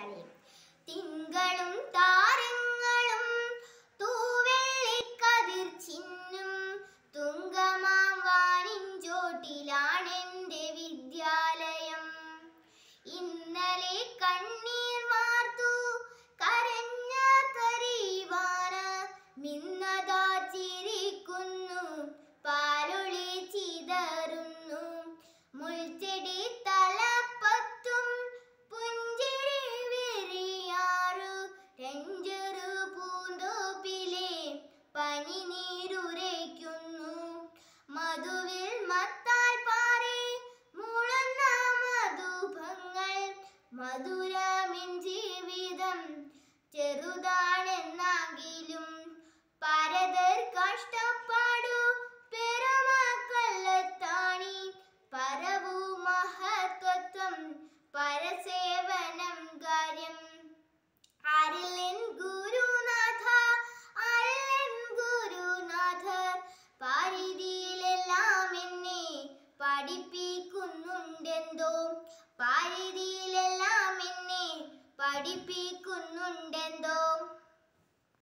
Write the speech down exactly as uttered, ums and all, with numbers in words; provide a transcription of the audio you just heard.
വിദ്യാലയം. തിങ്കളും താരങ്ങളും തൂവെള്ളിക്കതിർ ചിന്നും തുങ്കമാം വാനിൻചോട്ടിലാണെന്റെ വിദ്യാലയം. ഇന്നലെ കണ്ണീർ വാർത്തു കരഞ്ഞ കരീവാന മിന്നതാ ചിരിക്കുന്നു, പാലൊളി ചിതറുന്നു. മുൾച്ചെടി തലപ്പത്തും പുഞ്ചിരി വിരിയാറു രഞ്ജറു പൂന്തോപ്പിലെ പനി നീരുരയ്ക്കുന്നു. മധുവിൽ മത്താൽ പാറി മുളന്ന മധുഭങ്ങൾ, മധുരമിൻ ജീവിതം ചെറുതാണെന്നെങ്കിലും പരതർ കഷ്ടപ്പാടു പെരുമക്കല്ലത്താണി. പരവു മഹത്വത്വം പരസേവനം കാര്യം. ആരില്ലൻ ഗുരുനാഥ ആരില്ലൻ ഗുരുനാഥർ, പാരിതിയിലെല്ലാം എന്നെ പഠിപ്പിക്കുന്നുണ്ടെന്തോ. പാരിതിയിലെല്ലാം എന്നെ പഠിപ്പിക്കുന്നുണ്ടെന്തോ.